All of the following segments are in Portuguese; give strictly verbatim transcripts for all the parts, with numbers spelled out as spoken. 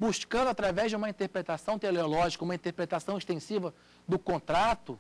buscando através de uma interpretação teleológica, uma interpretação extensiva do contrato.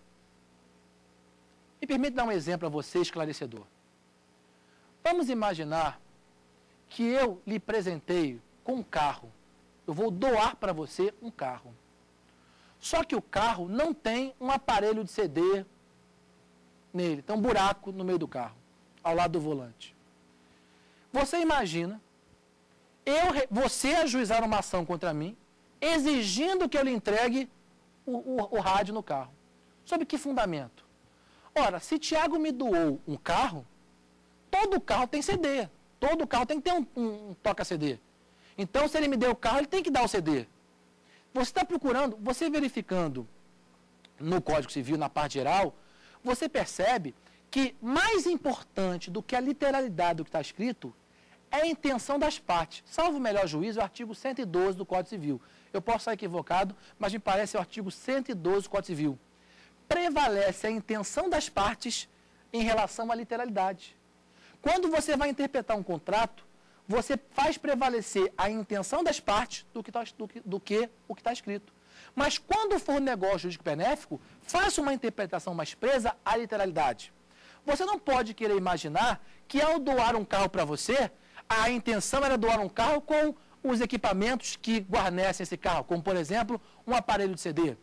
Me permite dar um exemplo a você esclarecedor. Vamos imaginar que eu lhe presenteio com um carro. Eu vou doar para você um carro. Só que o carro não tem um aparelho de C D nele. Tem um buraco no meio do carro, ao lado do volante. Você imagina eu, você ajuizar uma ação contra mim, exigindo que eu lhe entregue o, o, o rádio no carro. Sob que fundamento? Ora, se Tiago me doou um carro, todo carro tem C D. Todo carro tem que ter um, um, um toca-C D. Então, se ele me deu o carro, ele tem que dar o C D. Você está procurando, você verificando no Código Civil, na parte geral, você percebe que mais importante do que a literalidade do que está escrito é a intenção das partes. Salvo o melhor juízo, é o artigo cento e doze do Código Civil. Eu posso estar equivocado, mas me parece o artigo cento e doze do Código Civil. Prevalece a intenção das partes em relação à literalidade. Quando você vai interpretar um contrato, você faz prevalecer a intenção das partes do que, tá, do que, do que o que está escrito. Mas quando for negócio jurídico benéfico, faça uma interpretação mais presa à literalidade. Você não pode querer imaginar que ao doar um carro para você, a intenção era doar um carro com os equipamentos que guarnecem esse carro, como, por exemplo, um aparelho de C D.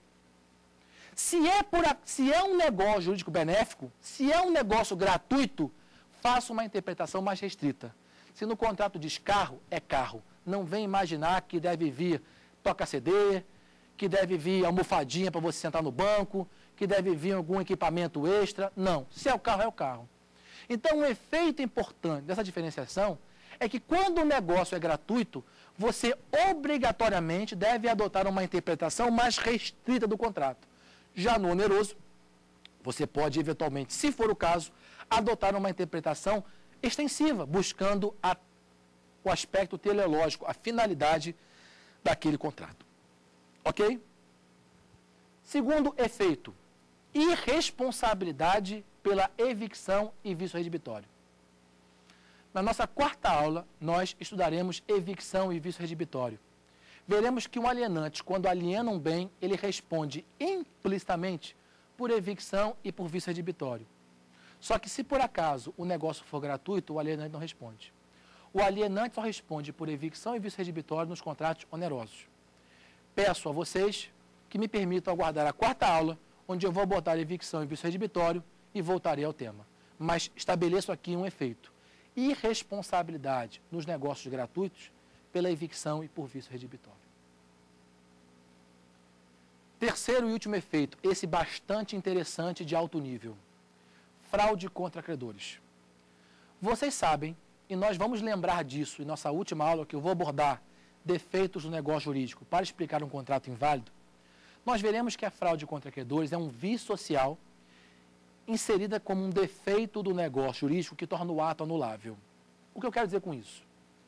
Se é, por a, se é um negócio jurídico benéfico, se é um negócio gratuito, faça uma interpretação mais restrita. Se no contrato diz carro, é carro. Não vem imaginar que deve vir toca-C D, que deve vir almofadinha para você sentar no banco, que deve vir algum equipamento extra. Não. Se é o carro, é o carro. Então, um efeito importante dessa diferenciação é que quando o negócio é gratuito, você obrigatoriamente deve adotar uma interpretação mais restrita do contrato. Já no oneroso, você pode, eventualmente, se for o caso, adotar uma interpretação extensiva, buscando a, o aspecto teleológico, a finalidade daquele contrato. Ok? Segundo efeito, irresponsabilidade pela evicção e vício redibitório. Na nossa quarta aula, nós estudaremos evicção e vício redibitório. Veremos que um alienante, quando aliena um bem, ele responde implicitamente por evicção e por vício redibitório. Só que se por acaso o negócio for gratuito, o alienante não responde. O alienante só responde por evicção e vício redibitório nos contratos onerosos. Peço a vocês que me permitam aguardar a quarta aula, onde eu vou abordar evicção e vício redibitório e voltarei ao tema. Mas estabeleço aqui um efeito. Irresponsabilidade nos negócios gratuitos pela evicção e por vício redibitório. Terceiro e último efeito, esse bastante interessante de alto nível. Fraude contra credores. Vocês sabem, e nós vamos lembrar disso em nossa última aula, que eu vou abordar defeitos do negócio jurídico para explicar um contrato inválido, nós veremos que a fraude contra credores é um vício social inserida como um defeito do negócio jurídico que torna o ato anulável. O que eu quero dizer com isso?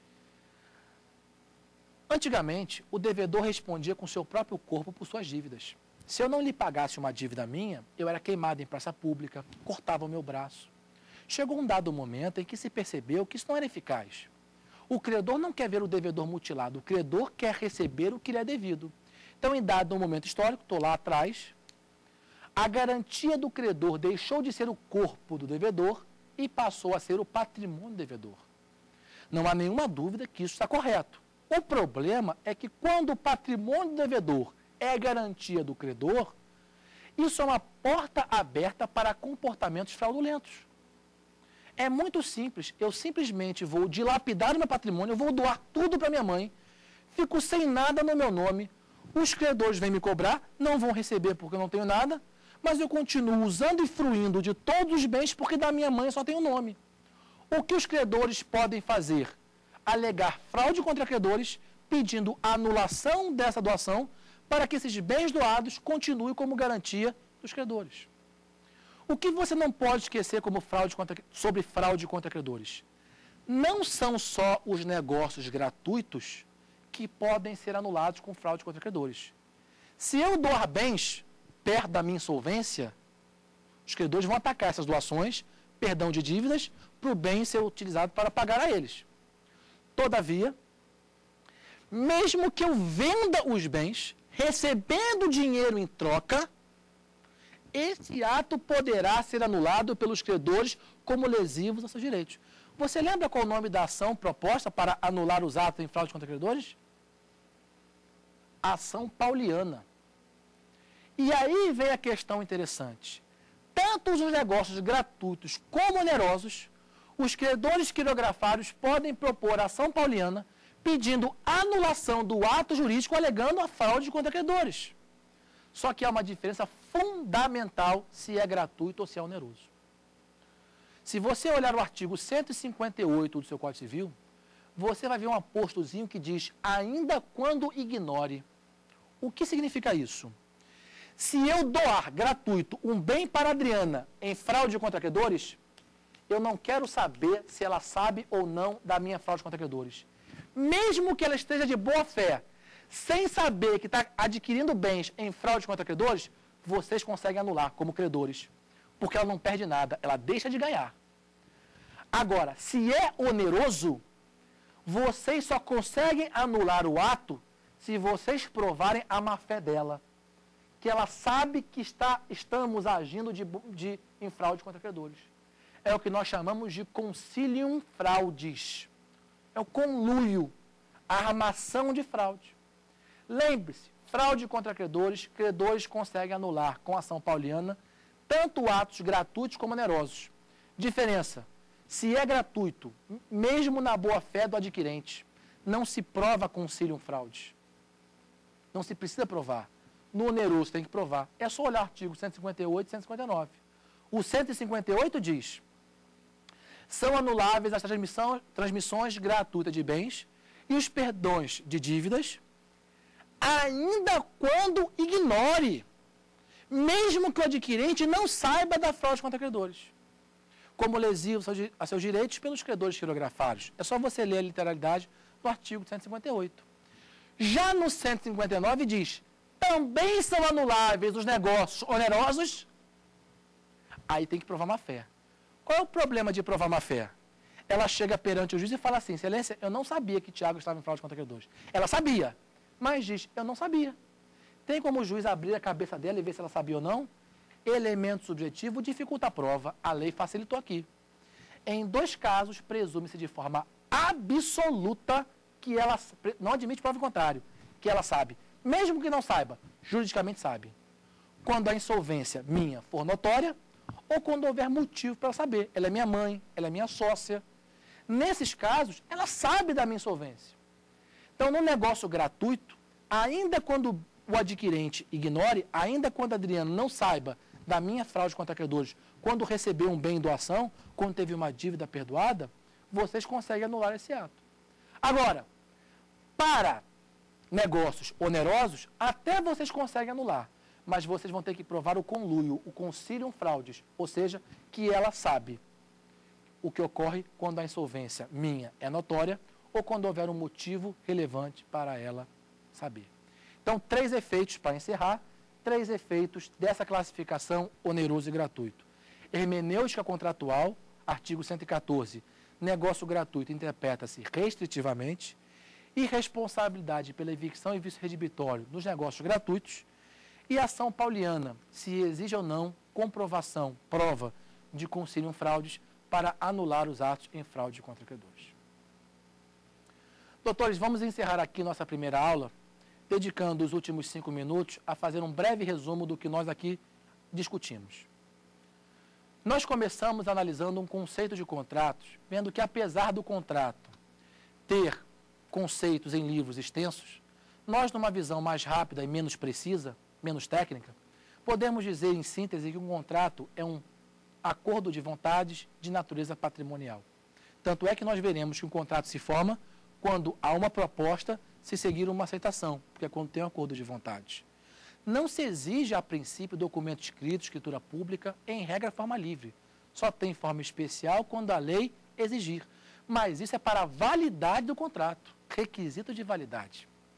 Antigamente, o devedor respondia com seu próprio corpo por suas dívidas. Se eu não lhe pagasse uma dívida minha, eu era queimado em praça pública, cortava o meu braço. Chegou um dado momento em que se percebeu que isso não era eficaz. O credor não quer ver o devedor mutilado, o credor quer receber o que lhe é devido. Então, em dado momento histórico, estou lá atrás, a garantia do credor deixou de ser o corpo do devedor e passou a ser o patrimônio do devedor. Não há nenhuma dúvida que isso está correto. O problema é que quando o patrimônio do devedor é garantia do credor, isso é uma porta aberta para comportamentos fraudulentos. É muito simples, eu simplesmente vou dilapidar o meu patrimônio, eu vou doar tudo para minha mãe, fico sem nada no meu nome, os credores vêm me cobrar, não vão receber porque eu não tenho nada, mas eu continuo usando e fruindo de todos os bens porque da minha mãe só tem o nome. O que os credores podem fazer? Alegar fraude contra credores, pedindo anulação dessa doação para que esses bens doados continuem como garantia dos credores. O que você não pode esquecer como fraude contra, sobre fraude contra credores? Não são só os negócios gratuitos que podem ser anulados com fraude contra credores. Se eu doar bens perto da minha insolvência, os credores vão atacar essas doações, perdão de dívidas, para o bem ser utilizado para pagar a eles. Todavia, mesmo que eu venda os bens, recebendo dinheiro em troca, esse ato poderá ser anulado pelos credores como lesivos aos seus direitos. Você lembra qual o nome da ação proposta para anular os atos em fraude contra credores? Ação pauliana. E aí vem a questão interessante. Tanto os negócios gratuitos como onerosos, os credores quirografários podem propor ação pauliana pedindo anulação do ato jurídico alegando a fraude contra credores. Só que há uma diferença fundamental se é gratuito ou se é oneroso. Se você olhar o artigo cento e cinquenta e oito do seu Código Civil, você vai ver um apostozinho que diz, ainda quando ignore. O que significa isso? Se eu doar gratuito um bem para a Adriana em fraude contra credores, eu não quero saber se ela sabe ou não da minha fraude contra credores. Mesmo que ela esteja de boa fé, sem saber que está adquirindo bens em fraude contra credores, vocês conseguem anular como credores, porque ela não perde nada, ela deixa de ganhar. Agora, se é oneroso, vocês só conseguem anular o ato se vocês provarem a má-fé dela, que ela sabe que está, estamos agindo de, de, em fraude contra credores. É o que nós chamamos de concilium fraudis. É o conluio, a armação de fraude. Lembre-se, fraude contra credores, credores conseguem anular com ação pauliana tanto atos gratuitos como onerosos. Diferença, se é gratuito, mesmo na boa-fé do adquirente, não se prova concilium fraudis. Não se precisa provar. No oneroso tem que provar. É só olhar o artigo cento e cinquenta e oito e cento e cinquenta e nove. O cento e cinquenta e oito diz, são anuláveis as transmissões, transmissões gratuitas de bens e os perdões de dívidas, ainda quando ignore, mesmo que o adquirente não saiba da fraude contra credores, como lesivo a seus direitos pelos credores quirografários. É só você ler a literalidade do artigo cento e cinquenta e oito. Já no cento e cinquenta e nove diz, também são anuláveis os negócios onerosos, aí tem que provar má fé. Qual é o problema de provar má fé? Ela chega perante o juiz e fala assim, excelência, eu não sabia que Tiago estava em fraude contra credores. Ela sabia, mas diz, eu não sabia. Tem como o juiz abrir a cabeça dela e ver se ela sabia ou não? Elemento subjetivo dificulta a prova, a lei facilitou aqui. Em dois casos, presume-se de forma absoluta que ela, não admite prova contrário, que ela sabe. Mesmo que não saiba, juridicamente sabe. Quando a insolvência minha for notória, ou quando houver motivo para ela saber. Ela é minha mãe, ela é minha sócia. Nesses casos, ela sabe da minha insolvência. Então, no negócio gratuito, ainda quando o adquirente ignore, ainda quando a Adriana não saiba da minha fraude contra credores, quando recebeu um bem em doação, quando teve uma dívida perdoada, vocês conseguem anular esse ato. Agora, para negócios onerosos, até vocês conseguem anular, mas vocês vão ter que provar o conluio, o concilium fraudis, ou seja, que ela sabe o que ocorre quando a insolvência minha é notória ou quando houver um motivo relevante para ela saber. Então, três efeitos para encerrar, três efeitos dessa classificação oneroso e gratuito. Hermenêutica contratual, artigo cento e quatorze, negócio gratuito interpreta-se restritivamente, e responsabilidade pela evicção e vício redibitório nos negócios gratuitos, e ação pauliana, se exige ou não comprovação, prova de concilium fraudis para anular os atos em fraude contra credores. Doutores, vamos encerrar aqui nossa primeira aula, dedicando os últimos cinco minutos a fazer um breve resumo do que nós aqui discutimos. Nós começamos analisando um conceito de contratos, vendo que apesar do contrato ter conceitos em livros extensos, nós, numa visão mais rápida e menos precisa, menos técnica, podemos dizer em síntese que um contrato é um acordo de vontades de natureza patrimonial. Tanto é que nós veremos que um contrato se forma quando há uma proposta se seguir uma aceitação, porque é quando tem um acordo de vontades. Não se exige, a princípio, documento escrito, escritura pública, em regra, forma livre. Só tem forma especial quando a lei exigir. Mas isso é para a validade do contrato, requisito de validade.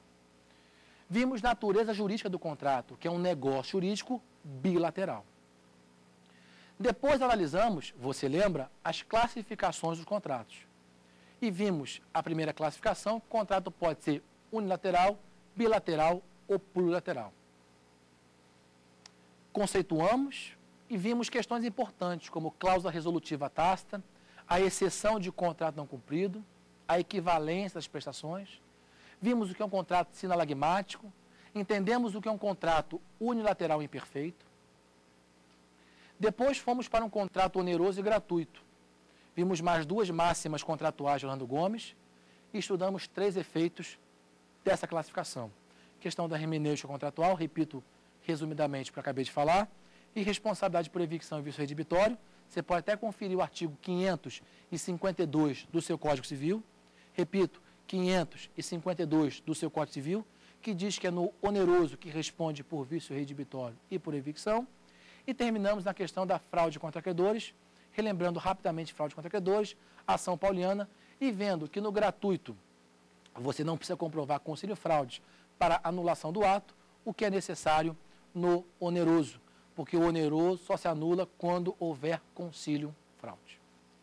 Vimos natureza jurídica do contrato, que é um negócio jurídico bilateral. Depois analisamos, você lembra, as classificações dos contratos. E vimos a primeira classificação, o contrato pode ser unilateral, bilateral ou plurilateral. Conceituamos e vimos questões importantes, como cláusula resolutiva tácita, a exceção de contrato não cumprido, a equivalência das prestações, vimos o que é um contrato sinalagmático, entendemos o que é um contrato unilateral imperfeito. Depois fomos para um contrato oneroso e gratuito. Vimos mais duas máximas contratuais de Orlando Gomes e estudamos três efeitos dessa classificação. Questão da hermenêutica contratual, repito resumidamente o que eu acabei de falar, e responsabilidade por evicção e vício redibitório. Você pode até conferir o artigo quinhentos e cinquenta e dois do seu Código Civil. Repito, quinhentos e cinquenta e dois do seu Código Civil, que diz que é no oneroso que responde por vício redibitório e por evicção. E terminamos na questão da fraude contra credores, relembrando rapidamente fraude contra credores, ação pauliana, e vendo que no gratuito você não precisa comprovar concílio fraude para anulação do ato, o que é necessário no oneroso, porque o oneroso só se anula quando houver concílio fraude.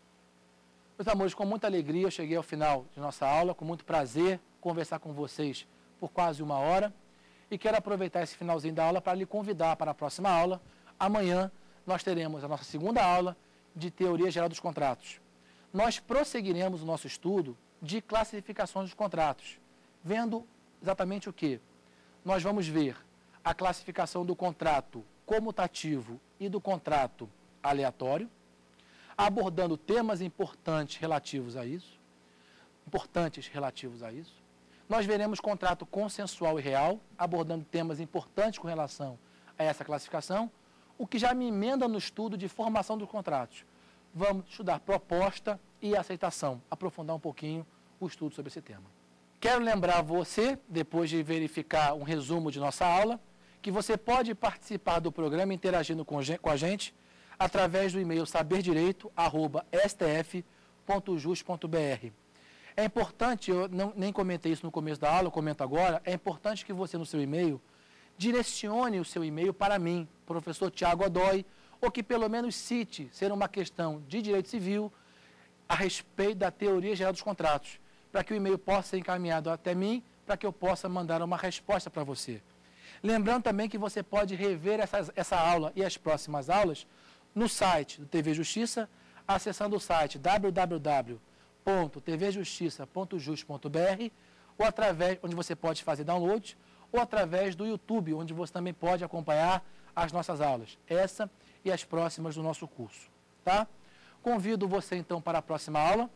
Meus amores, com muita alegria eu cheguei ao final de nossa aula, com muito prazer conversar com vocês por quase uma hora, e quero aproveitar esse finalzinho da aula para lhe convidar para a próxima aula. Amanhã nós teremos a nossa segunda aula de Teoria Geral dos Contratos. Nós prosseguiremos o nosso estudo de classificações dos contratos, vendo exatamente o que? Nós vamos ver a classificação do contrato comutativo e do contrato aleatório, abordando temas importantes relativos a isso, importantes relativos a isso. Nós veremos contrato consensual e real, abordando temas importantes com relação a essa classificação, o que já me emenda no estudo de formação dos contratos. Vamos estudar proposta e aceitação, aprofundar um pouquinho o estudo sobre esse tema. Quero lembrar você, depois de verificar um resumo de nossa aula, que você pode participar do programa interagindo com a gente através do e-mail saberdireito arroba s t f ponto jus ponto b r. É importante, eu não, nem comentei isso no começo da aula, eu comento agora, é importante que você no seu e-mail direcione o seu e-mail para mim, professor Tiago Godoy, ou que pelo menos cite ser uma questão de direito civil a respeito da teoria geral dos contratos, para que o e-mail possa ser encaminhado até mim, para que eu possa mandar uma resposta para você. Lembrando também que você pode rever essa, essa aula e as próximas aulas no site do T V Justiça, acessando o site w w w ponto t v justiça ponto jus ponto b r, ou através, onde você pode fazer download, ou através do YouTube, onde você também pode acompanhar as nossas aulas, essa e as próximas do nosso curso, tá? Convido você então para a próxima aula.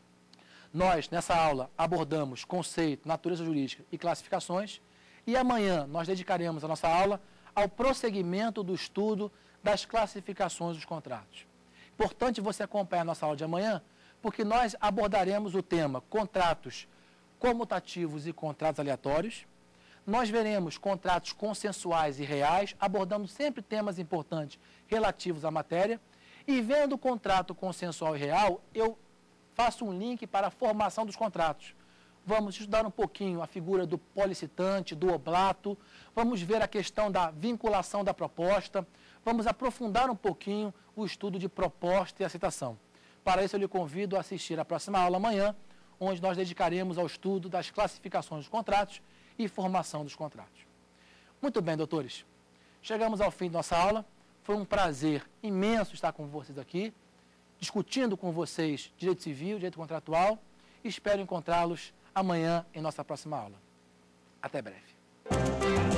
Nós, nessa aula, abordamos conceito, natureza jurídica e classificações, e amanhã nós dedicaremos a nossa aula ao prosseguimento do estudo das classificações dos contratos. Importante você acompanhar a nossa aula de amanhã, porque nós abordaremos o tema contratos comutativos e contratos aleatórios. Nós veremos contratos consensuais e reais, abordando sempre temas importantes relativos à matéria. E vendo o contrato consensual e real, eu faço um link para a formação dos contratos. Vamos estudar um pouquinho a figura do policitante, do oblato, vamos ver a questão da vinculação da proposta, vamos aprofundar um pouquinho o estudo de proposta e aceitação. Para isso, eu lhe convido a assistir a próxima aula amanhã, onde nós dedicaremos ao estudo das classificações dos contratos e formação dos contratos. Muito bem, doutores. Chegamos ao fim de nossa aula. Foi um prazer imenso estar com vocês aqui, discutindo com vocês direito civil, direito contratual. Espero encontrá-los amanhã em nossa próxima aula. Até breve.